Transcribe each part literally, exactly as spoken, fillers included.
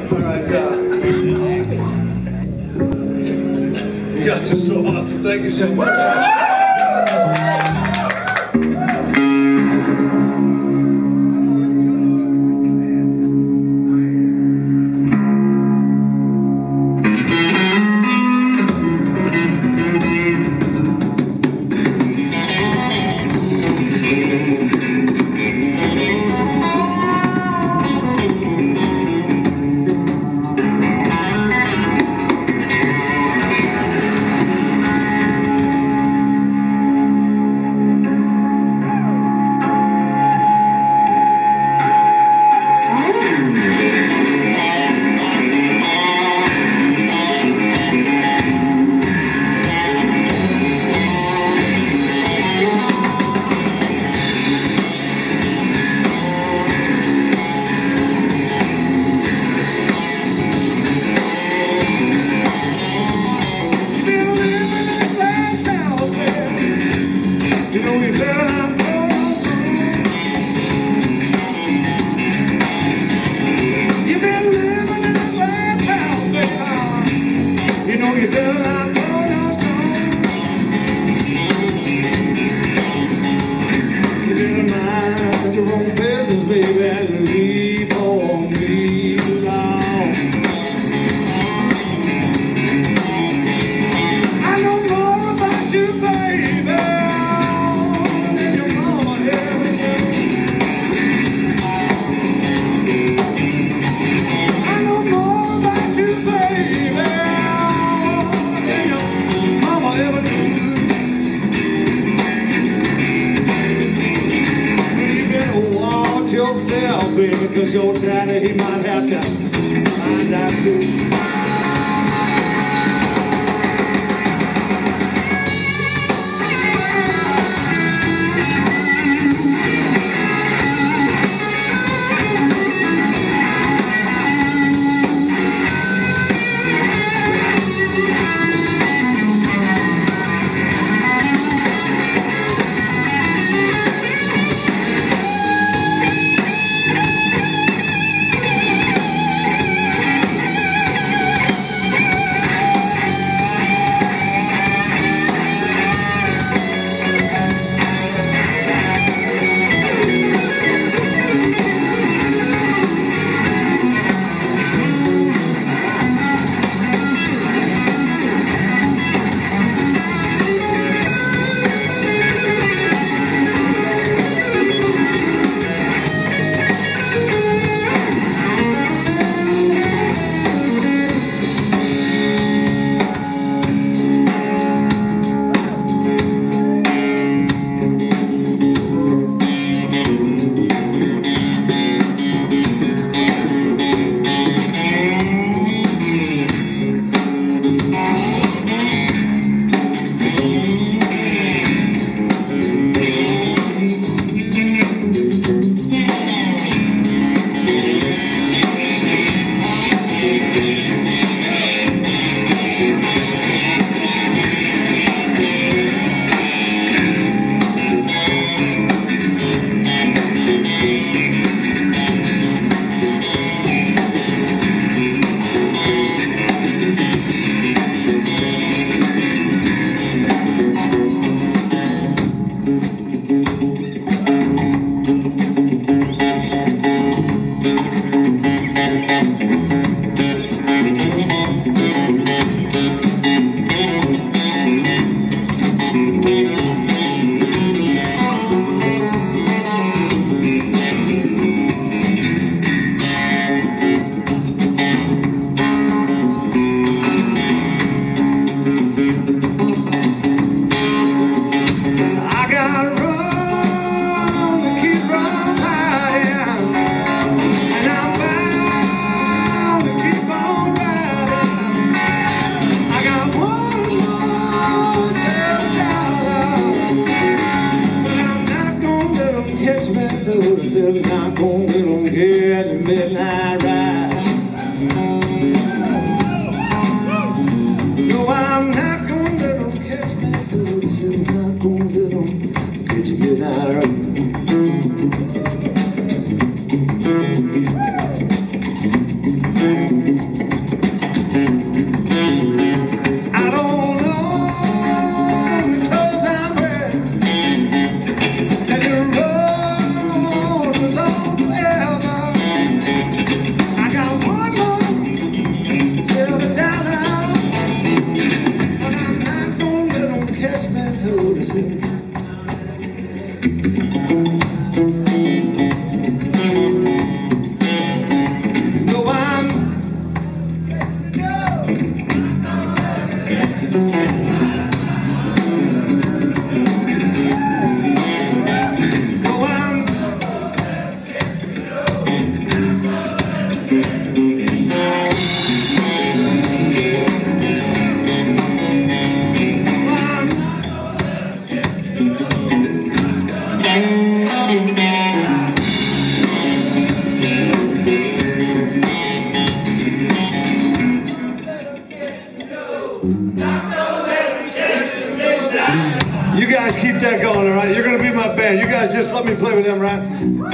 All right. Uh, you guys are so awesome. Thank you so much. Yourself, baby, because your daddy, he might have to find out too. Not gonna let them get the midnight ride. No, I'm not gonna let them catch me. I said I'm not gonna let them get the midnight ride. You guys keep that going, all right? You're going to be my band. You guys just let me play with them, right?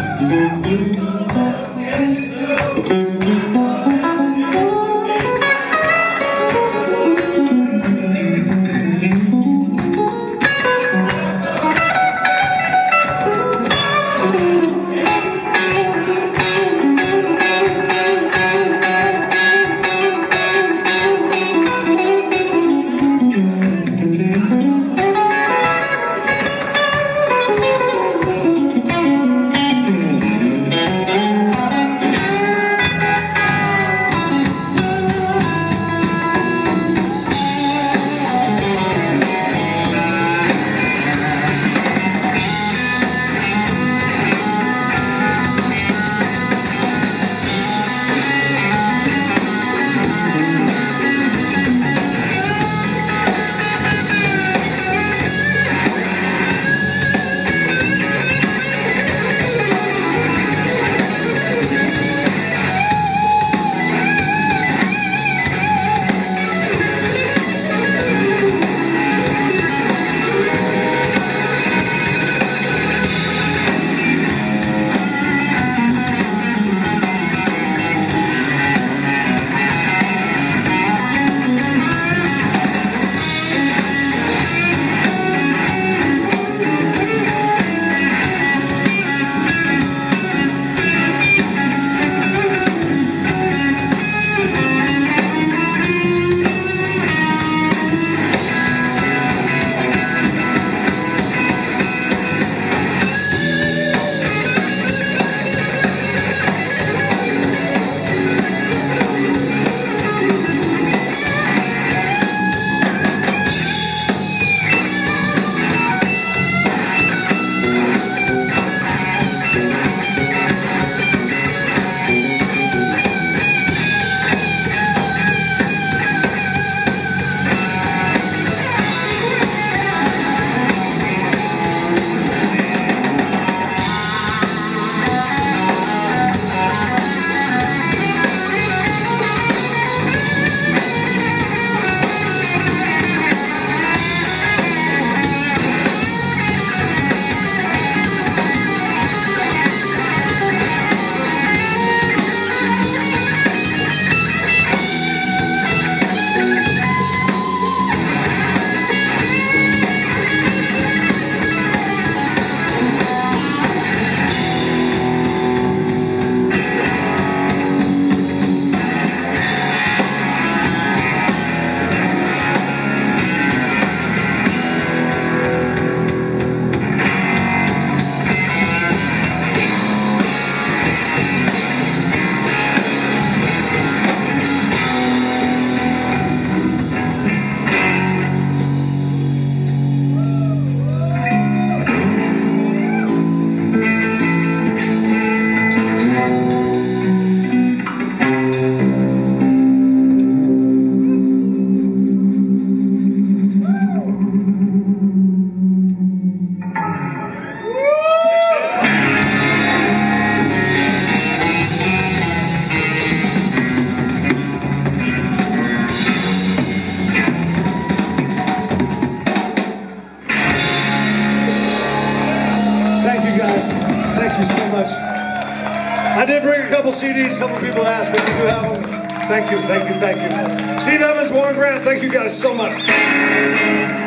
I did bring a couple C Ds, a couple people asked me, do you have them? Thank you, thank you, thank you. Steve Evans, Warren Grant, thank you guys so much.